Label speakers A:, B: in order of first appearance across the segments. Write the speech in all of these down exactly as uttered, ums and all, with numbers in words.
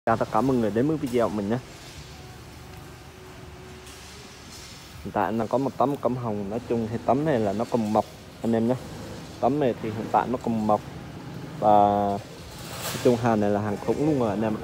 A: Chào tất cả mọi người đến với video của mình nhé. Hiện tại là có một tấm cẩm hồng. Nói chung thì tấm này là nó cùng mọc anh em nhé. Tấm này thì hiện tại nó cùng mọc. Và nói chung hàng này là hàng khủng luôn rồi anh em ạ.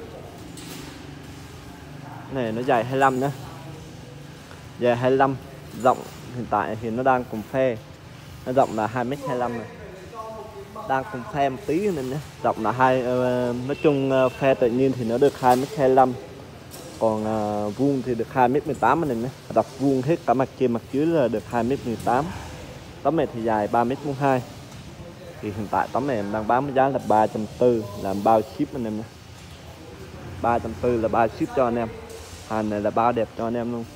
A: Này nó dài hai mươi lăm nhé. Dài hai mươi lăm. Rộng hiện tại thì nó đang cùng phe. Nó rộng là hai mét hai mươi lăm này. Đang cùng phe một tí anh em nhé. Rộng là hai uh, nói chung uh, phe tự nhiên thì nó được hai mét hai mươi lăm. Còn à, vuông thì được hai mét mười tám anh em nhé. Đập vuông hết cả mặt trên mặt dưới là được hai mét mười tám. Tấm này thì dài ba mét bốn mươi hai. Thì hiện tại tấm này em đang bán với giá là ba trăm bốn mươi, làm bao ship anh em nhé. ba trăm bốn mươi là bao ship cho anh em. Hàng này là bao đẹp cho anh em luôn.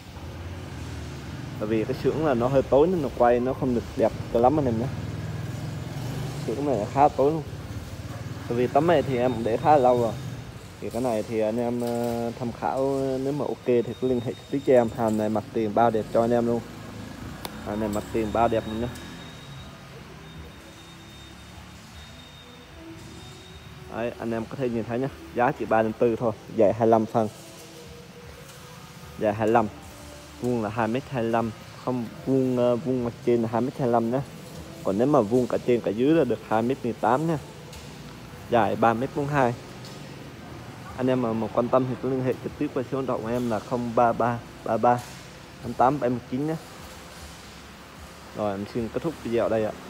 A: Bởi vì cái xưởng là nó hơi tối nên nó quay nó không được đẹp cho lắm anh em nhé. Xưởng này là khá tối luôn. Bởi vì tấm này thì em để khá là lâu rồi. Thì cái này thì anh em tham khảo, nếu mà ok thì cứ liên hệ trực tiếp cho em. Hàng này mặt tiền bao đẹp cho anh em luôn. Hàng này mặt tiền bao đẹp luôn nhé. Đấy, anh em có thể nhìn thấy nhé. Giá chỉ ba trăm bốn mươi thôi. Dài hai mươi lăm phân. Dài hai mươi lăm. Vuông là hai mét hai mươi lăm. Không, vuông vuông mặt trên là hai mét hai mươi lăm nhé. Còn nếu mà vuông cả trên cả dưới là được hai mét mười tám nha. Dài ba mét bốn mươi hai. Anh em mà, mà quan tâm thì cứ liên hệ trực tiếp qua số điện thoại của em là không ba ba ba ba tám tám bảy một chín nhé. Rồi em xin kết thúc video ở đây ạ.